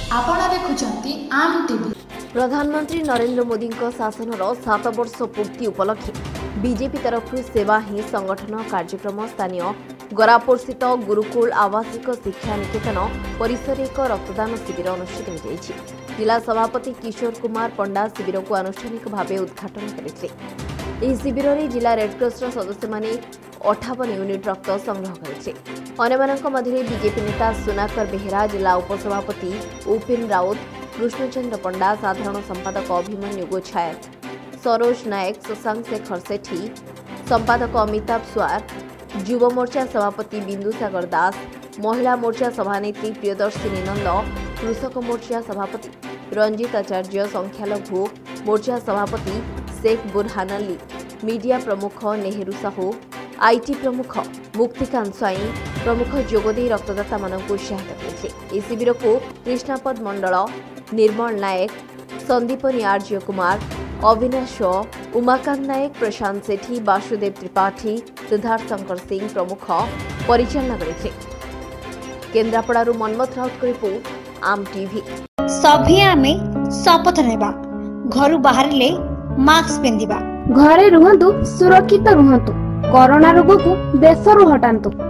आपण देखुचंती आम टीवी। प्रधानमंत्री नरेंद्र मोदी शासन 7 वर्ष पूर्ति उपलक्षे बीजेपी तरफ सेवा ही संगठन कार्यक्रम स्थानीय गरापुर स्थित गुरुकुल आवासिक शिक्षा निकेतन परिसर एक रक्तदान शिविर अनुष्ठित हो जिला सभापति किशोर कुमार पंडा शिविर को आनुष्ठानिक भाव उद्घाटन करते। शिविर में जिला रेडक्रॉस सदस्य माने 58 यूनिट रक्त संग्रह करते। अन्य मध्य बीजेपी नेता सुनाकर बेहेरा, जिला उपसभापति उपेन राउत, कृष्णचंद्र पंडा, साधारण संपादक अभिमन्यु गोछायत, सरोज नायक, शशांक शेखर सेठी, संपादक अमिताभ स्वार, युव मोर्चा सभापति बिंदुसागर दास, महिला मोर्चा सभानेत्री प्रियदर्शिनी नंद, कृषक मोर्चा सभापति रंजित आचार्य, संख्यालघु मोर्चा सभापति शेख बुरहान अली, मीडिया प्रमुख नेहरू साहू, आईटी प्रमुख मुक्तिकांत स्वाई प्रमुख जोगदे रक्तदाता मानक सहायता करते। शिविर को कृष्णापद मंडल, निर्मल नायक, संदीपनी आर्य कुमार, अविनाश, उमाकांत नायक, प्रशांत सेठी, वासुदेव त्रिपाठी, सिद्धार्थ शंकर सिंह प्रमुख परिचालना करते। केन्द्रापड़ारू मनमथ राउत रिपोर्ट, आम टीवी। सभी आमे शपथ नेबा, घर बाहरिले मास्क पिंधिबा, घरे रुहंतु, सुरक्षित रुहंतु, कोरोना रोग को देशरू हटान्तु।